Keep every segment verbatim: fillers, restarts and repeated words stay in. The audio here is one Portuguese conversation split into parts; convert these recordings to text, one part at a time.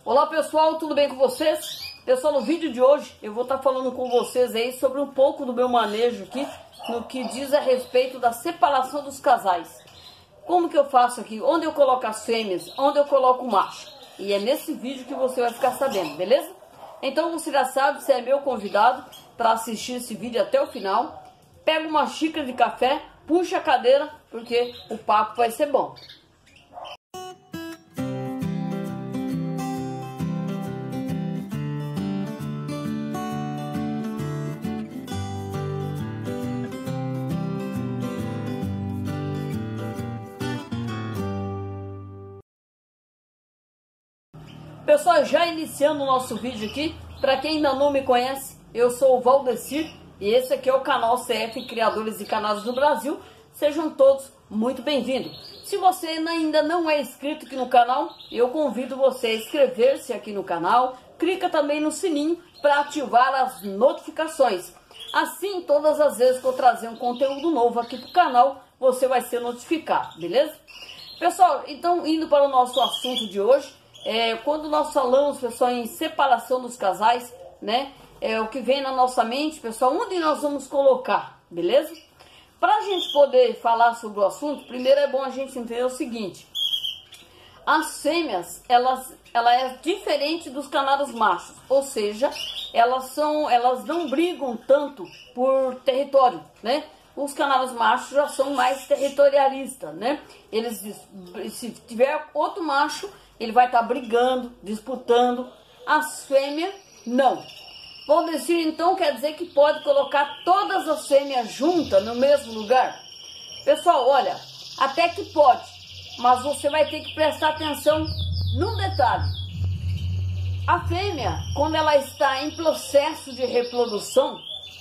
Olá pessoal, tudo bem com vocês? Pessoal, no vídeo de hoje eu vou estar falando com vocês aí sobre um pouco do meu manejo aqui no que diz a respeito da separação dos casais. Como que eu faço aqui? Onde eu coloco as fêmeas, onde eu coloco o macho. E é nesse vídeo que você vai ficar sabendo, beleza? Então você já sabe, você é meu convidado para assistir esse vídeo até o final. Pega uma xícara de café, puxa a cadeira, porque o papo vai ser bom. Pessoal, já iniciando o nosso vídeo aqui, para quem ainda não me conhece, eu sou o Valdecir e esse aqui é o canal C F Criadores de Canadas do Brasil. Sejam todos muito bem-vindos. Se você ainda não é inscrito aqui no canal, eu convido você a inscrever-se aqui no canal. Clica também no sininho para ativar as notificações. Assim, todas as vezes que eu trazer um conteúdo novo aqui para o canal, você vai ser notificado, beleza? Pessoal, então indo para o nosso assunto de hoje, É, quando nós falamos, pessoal, em separação dos casais, né? É o que vem na nossa mente, pessoal, onde nós vamos colocar, beleza? Para a gente poder falar sobre o assunto, primeiro é bom a gente entender o seguinte: as fêmeas, elas, ela é diferente dos canadas machos, ou seja, elas são, elas não brigam tanto por território, né? Os canadas machos já são mais territorialistas, né? Eles, se tiver outro macho, ele vai estar brigando, disputando. As fêmeas, não. Valdecir, então, quer dizer que pode colocar todas as fêmeas juntas no mesmo lugar? Pessoal, olha, até que pode, mas você vai ter que prestar atenção num detalhe. A fêmea, quando ela está em processo de reprodução,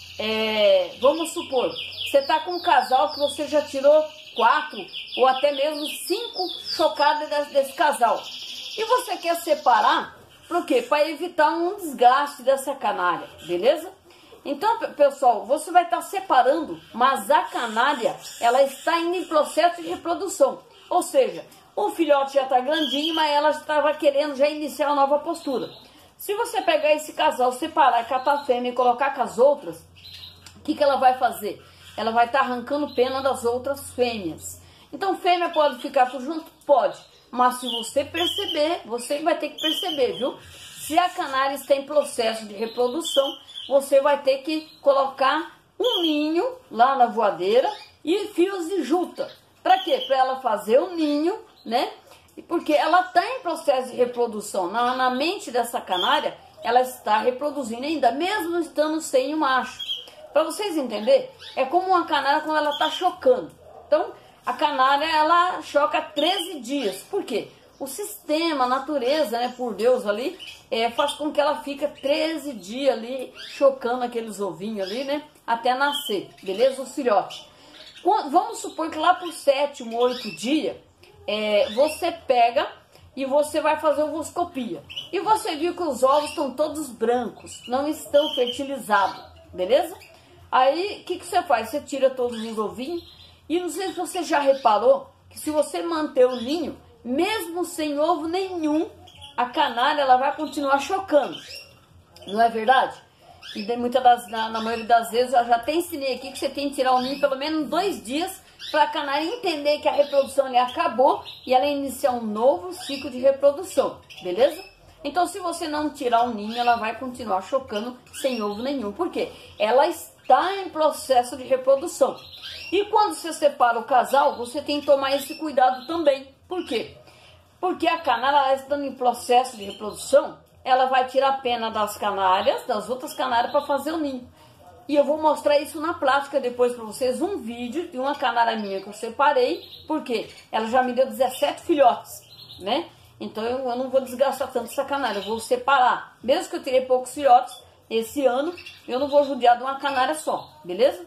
é, vamos supor, você está com um casal que você já tirou quatro ou até mesmo cinco chocadas desse casal. E você quer separar, por quê? Para evitar um desgaste dessa canária, beleza? Então, pessoal, você vai estar separando, mas a canária, ela está indo em processo de reprodução. Ou seja, o filhote já está grandinho, mas ela estava querendo já iniciar uma nova postura. Se você pegar esse casal, separar, catar a fêmea e colocar com as outras, o que, que ela vai fazer? Ela vai estar arrancando pena das outras fêmeas. Então, fêmea pode ficar junto? Pode. Mas se você perceber, você vai ter que perceber, viu? Se a canária está em processo de reprodução, você vai ter que colocar um ninho lá na voadeira e fios de juta. Para quê? Para ela fazer o ninho, né? Porque ela está em processo de reprodução. Na, na mente dessa canária, ela está reproduzindo ainda, mesmo estando sem o macho. Para vocês entenderem, é como uma canária quando ela está chocando. Então, a canária, ela choca treze dias. Por quê? O sistema, a natureza, né, por Deus ali, é, faz com que ela fique treze dias ali, chocando aqueles ovinhos ali, né, até nascer, beleza? Os filhotes. Vamos supor que lá por sétimo, oito dias, é, você pega e você vai fazer ovoscopia. E você viu que os ovos estão todos brancos, não estão fertilizados, beleza? Aí, o que, que você faz? Você tira todos os ovinhos. E não sei se você já reparou que se você manter o ninho, mesmo sem ovo nenhum, a canária ela vai continuar chocando. Não é verdade? E de muitas das, na, na maioria das vezes eu já até ensinei aqui que você tem que tirar o ninho pelo menos dois dias para a canária entender que a reprodução ali acabou e ela iniciar um novo ciclo de reprodução, beleza? Então se você não tirar o ninho, ela vai continuar chocando sem ovo nenhum. Por quê? Ela está em processo de reprodução. E quando você separa o casal, você tem que tomar esse cuidado também. Por quê? Porque a canária, ela estando em processo de reprodução, ela vai tirar a pena das canárias, das outras canárias, para fazer o ninho. E eu vou mostrar isso na prática depois para vocês, um vídeo de uma canária minha que eu separei, porque ela já me deu dezessete filhotes, né? Então eu, eu não vou desgastar tanto essa canária, eu vou separar. Mesmo que eu tirei poucos filhotes esse ano, eu não vou judiar de uma canária só, beleza?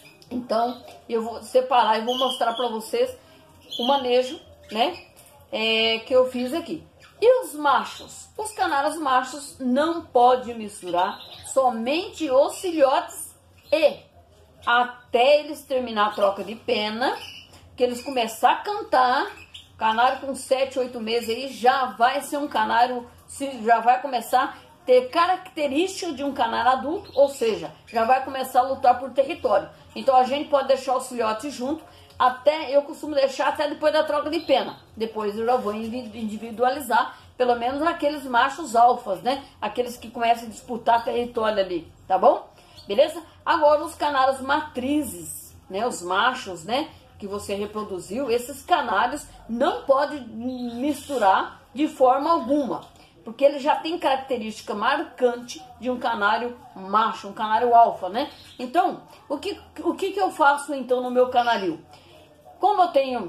Então, eu vou separar e vou mostrar para vocês o manejo, né, é, que eu fiz aqui. E os machos? Os canários machos não pode misturar, somente os filhotes e até eles terminar a troca de pena, que eles começar a cantar, Canário com sete, oito meses aí já vai ser um canário, já vai começar a ter características de um canário adulto, ou seja, já vai começar a lutar por território. Então a gente pode deixar os filhotes juntos, até, eu costumo deixar até depois da troca de pena. Depois eu já vou individualizar, pelo menos aqueles machos alfas, né? Aqueles que começam a disputar território ali, tá bom? Beleza? Agora os canários matrizes, né? Os machos, né? Que você reproduziu, esses canários não pode misturar de forma alguma, porque ele já tem característica marcante de um canário macho, um canário alfa, né? Então, o que, o que, que eu faço então no meu canaril? Como eu tenho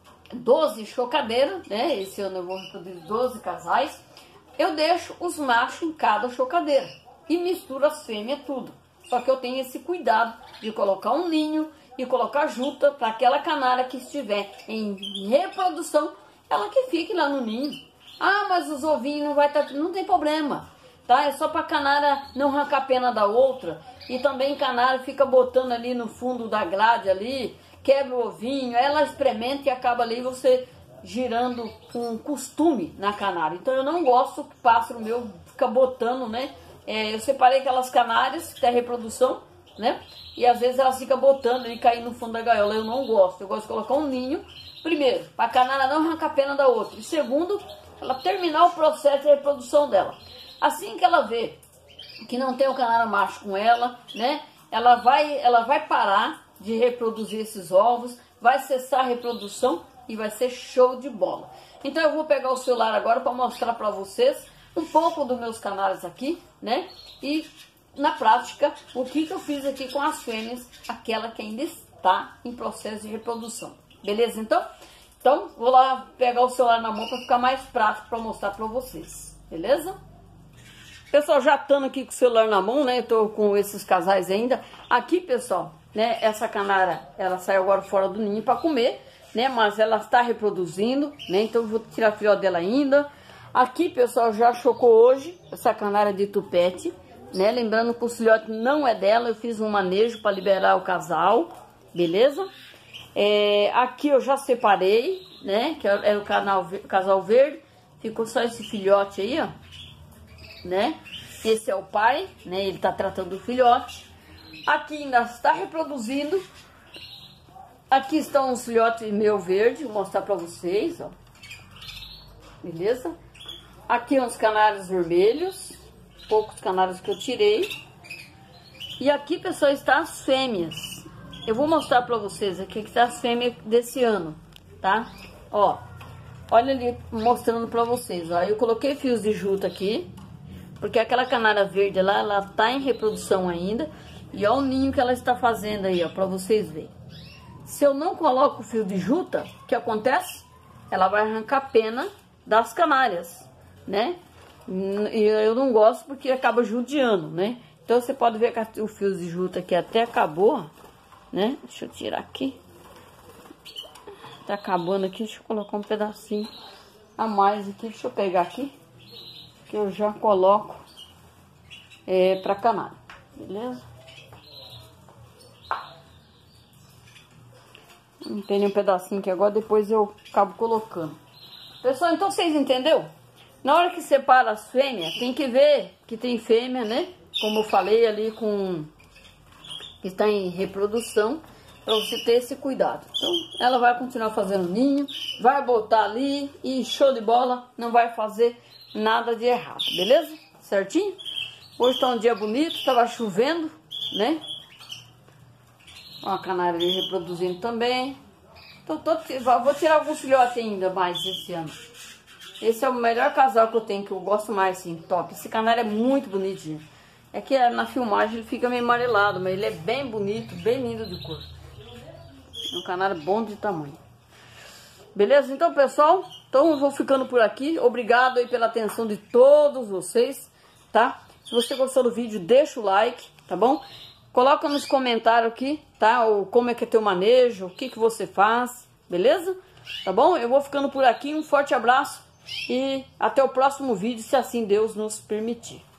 doze chocadeiras, né? Esse ano eu vou reproduzir doze casais, eu deixo os machos em cada chocadeira e misturo as fêmeas tudo. Só que eu tenho esse cuidado de colocar um ninho e colocar junta para aquela canária que estiver em reprodução, ela que fique lá no ninho. Ah, mas os ovinhos não vai estar... Não tem problema, tá? É só para a canária não arrancar a pena da outra. E também canária fica botando ali no fundo da grade ali, quebra o ovinho, ela experimenta e acaba ali você girando um costume na canária. Então eu não gosto que o pássaro meu fica botando, né? É, eu separei aquelas canárias que tem a reprodução, né? E às vezes elas ficam botando e caindo no fundo da gaiola. Eu não gosto. Eu gosto de colocar um ninho, primeiro, para a canária não arrancar a pena da outra. E segundo, ela terminar o processo de reprodução dela. Assim que ela vê que não tem o canário macho com ela, né? Ela vai, ela vai parar de reproduzir esses ovos, vai cessar a reprodução e vai ser show de bola. Então eu vou pegar o celular agora para mostrar para vocês um pouco dos meus canários aqui, né? E na prática, o que, que eu fiz aqui com as fêmeas, aquela que ainda está em processo de reprodução. Beleza, então? Então, vou lá pegar o celular na mão para ficar mais prático para mostrar para vocês. Beleza? Pessoal, já estando aqui com o celular na mão, né? Eu tô com esses casais ainda. Aqui, pessoal, né? Essa canária, ela saiu agora fora do ninho para comer, né? Mas ela está reproduzindo, né? Então, eu vou tirar a filhote dela ainda. Aqui, pessoal, já chocou hoje essa canária de tupete, né? Lembrando que o filhote não é dela, eu fiz um manejo para liberar o casal, beleza? É, aqui eu já separei, né? Que é o canal, casal verde, ficou só esse filhote aí, ó, né? Esse é o pai, né? Ele tá tratando do filhote. Aqui ainda está reproduzindo. Aqui estão os filhotes meu verde, vou mostrar para vocês, ó. Beleza? Aqui uns canários vermelhos, poucos canários que eu tirei. E aqui, pessoal, está as fêmeas. Eu vou mostrar para vocês aqui que está as fêmeas desse ano, tá? Ó, olha ali mostrando para vocês, ó. Eu coloquei fios de juta aqui, porque aquela canária verde lá, ela tá em reprodução ainda. E olha o ninho que ela está fazendo aí, ó, para vocês verem. Se eu não coloco o fio de juta, o que acontece? Ela vai arrancar pena das canárias, né? E eu não gosto porque acaba judiando, né? Então você pode ver que o fio de juta aqui até acabou, né? Deixa eu tirar aqui. Tá acabando aqui, deixa eu colocar um pedacinho a mais aqui. Deixa eu pegar aqui, que eu já coloco é, pra canária, beleza? Tem um pedacinho aqui agora, depois eu acabo colocando. Pessoal, então vocês entenderam? Na hora que separa as fêmeas, tem que ver que tem fêmea, né? Como eu falei ali, com que está em reprodução, para você ter esse cuidado. Então, ela vai continuar fazendo ninho, vai botar ali e show de bola, não vai fazer nada de errado, beleza? Certinho? Hoje tá um dia bonito, estava chovendo, né? Ó, a canária ali reproduzindo também. Então, tô, vou tirar alguns filhotes ainda mais esse ano. Esse é o melhor casal que eu tenho, que eu gosto mais, assim, top. Esse canário é muito bonitinho. É que na filmagem ele fica meio amarelado, mas ele é bem bonito, bem lindo de cor. É um canário bom de tamanho. Beleza? Então, pessoal, então eu vou ficando por aqui. Obrigado aí pela atenção de todos vocês, tá? Se você gostou do vídeo, deixa o like, tá bom? Coloca nos comentários aqui, tá? O, como é que é teu manejo, o que que você faz, beleza? Tá bom? Eu vou ficando por aqui, um forte abraço e até o próximo vídeo, se assim Deus nos permitir.